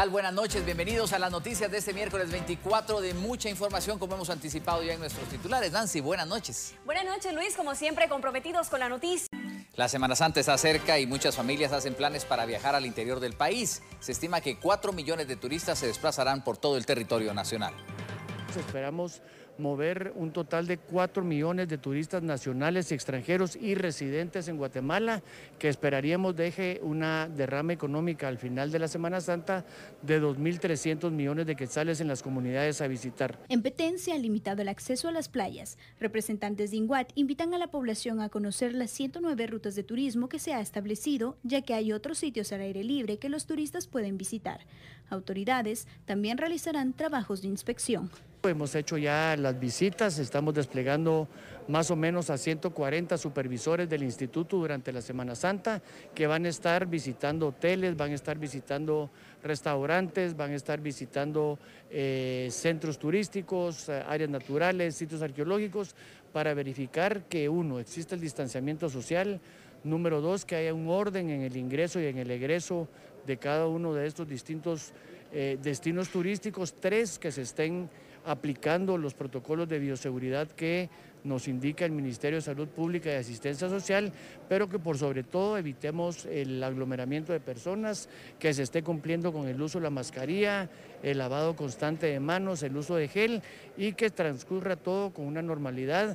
Buenas noches, bienvenidos a las noticias de este miércoles 24 de mucha información como hemos anticipado ya en nuestros titulares. Nancy, buenas noches. Buenas noches, Luis, como siempre comprometidos con la noticia. La Semana Santa está cerca y muchas familias hacen planes para viajar al interior del país. Se estima que 4 millones de turistas se desplazarán por todo el territorio nacional. Esperamos mover un total de 4 millones de turistas nacionales y extranjeros y residentes en Guatemala, que esperaríamos deje una derrama económica al final de la Semana Santa de 2.300 millones de quetzales en las comunidades a visitar. En Petén se ha limitado el acceso a las playas. Representantes de INGUAT invitan a la población a conocer las 109 rutas de turismo que se ha establecido, ya que hay otros sitios al aire libre que los turistas pueden visitar. Autoridades también realizarán trabajos de inspección. Hemos hecho ya las visitas, estamos desplegando más o menos a 140 supervisores del instituto durante la Semana Santa, que van a estar visitando hoteles, van a estar visitando restaurantes, van a estar visitando centros turísticos, áreas naturales, sitios arqueológicos, para verificar que, uno, existe el distanciamiento social, número dos, que haya un orden en el ingreso y en el egreso de cada uno de estos distintos destinos turísticos, tres, que se estén aplicando los protocolos de bioseguridad que nos indica el Ministerio de Salud Pública y Asistencia Social, pero que por sobre todo evitemos el aglomeramiento de personas, que se esté cumpliendo con el uso de la mascarilla, el lavado constante de manos, el uso de gel y que transcurra todo con una normalidad.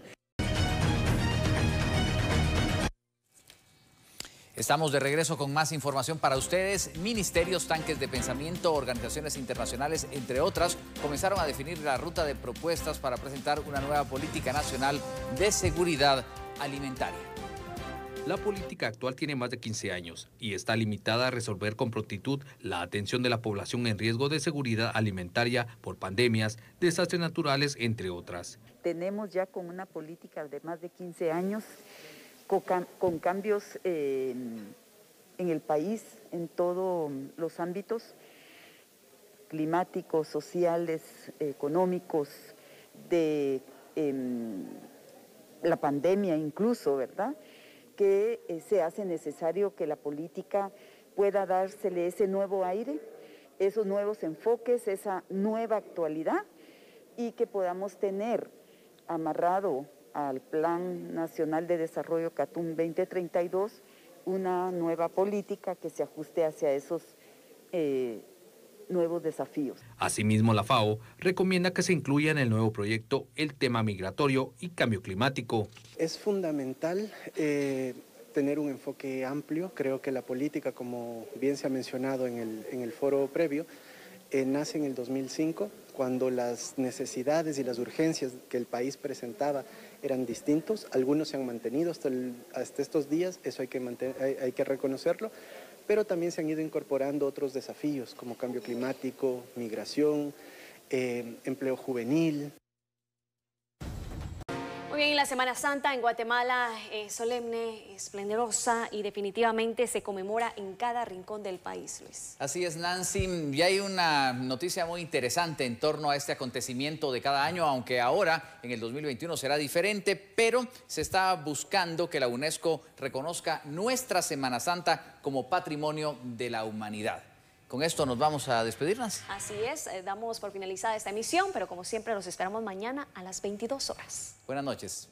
Estamos de regreso con más información para ustedes. Ministerios, tanques de pensamiento, organizaciones internacionales, entre otras, comenzaron a definir la ruta de propuestas para presentar una nueva política nacional de seguridad alimentaria. La política actual tiene más de 15 años y está limitada a resolver con prontitud la atención de la población en riesgo de seguridad alimentaria por pandemias, desastres naturales, entre otras. Tenemos ya con una política de más de 15 años con cambios en el país, en todos los ámbitos, climáticos, sociales, económicos, de la pandemia incluso, ¿verdad?, que se hace necesario que la política pueda dársele ese nuevo aire, esos nuevos enfoques, esa nueva actualidad, y que podamos tener amarrado al Plan Nacional de Desarrollo CATUM 2032, una nueva política que se ajuste hacia esos nuevos desafíos. Asimismo, la FAO recomienda que se incluya en el nuevo proyecto el tema migratorio y cambio climático. Es fundamental tener un enfoque amplio. Creo que la política, como bien se ha mencionado en el foro previo, nace en el 2005, cuando las necesidades y las urgencias que el país presentaba eran distintos. Algunos se han mantenido hasta estos días, eso hay que reconocerlo, pero también se han ido incorporando otros desafíos como cambio climático, migración, empleo juvenil. Muy bien, la Semana Santa en Guatemala es solemne, esplendorosa y definitivamente se conmemora en cada rincón del país, Luis. Así es, Nancy, y hay una noticia muy interesante en torno a este acontecimiento de cada año, aunque ahora en el 2021 será diferente, pero se está buscando que la UNESCO reconozca nuestra Semana Santa como patrimonio de la humanidad. Con esto nos vamos a despedirnos. Así es, damos por finalizada esta emisión, pero como siempre los esperamos mañana a las 22 horas. Buenas noches.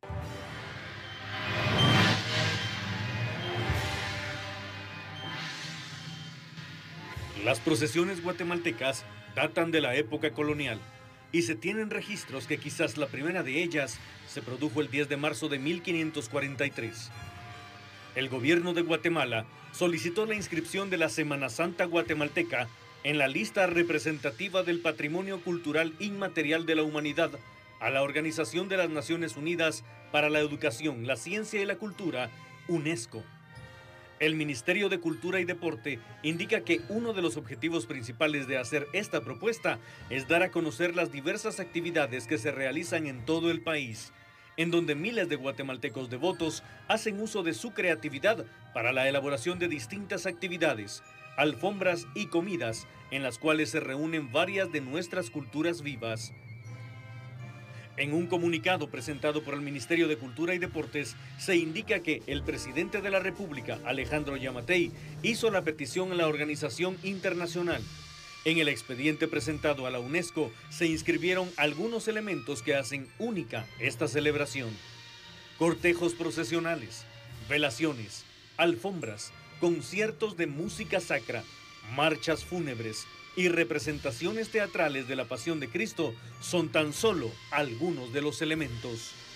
Las procesiones guatemaltecas datan de la época colonial y se tienen registros que quizás la primera de ellas se produjo el 10 de marzo de 1543. El gobierno de Guatemala solicitó la inscripción de la Semana Santa guatemalteca en la lista representativa del Patrimonio Cultural Inmaterial de la Humanidad a la Organización de las Naciones Unidas para la Educación, la Ciencia y la Cultura, UNESCO. El Ministerio de Cultura y Deporte indica que uno de los objetivos principales de hacer esta propuesta es dar a conocer las diversas actividades que se realizan en todo el país, en donde miles de guatemaltecos devotos hacen uso de su creatividad para la elaboración de distintas actividades, alfombras y comidas, en las cuales se reúnen varias de nuestras culturas vivas. En un comunicado presentado por el Ministerio de Cultura y Deportes, se indica que el presidente de la República, Alejandro Yamatei, hizo la petición a la organización internacional En el expediente presentado a la UNESCO se inscribieron algunos elementos que hacen única esta celebración: cortejos procesionales, velaciones, alfombras, conciertos de música sacra, marchas fúnebres y representaciones teatrales de la Pasión de Cristo son tan solo algunos de los elementos.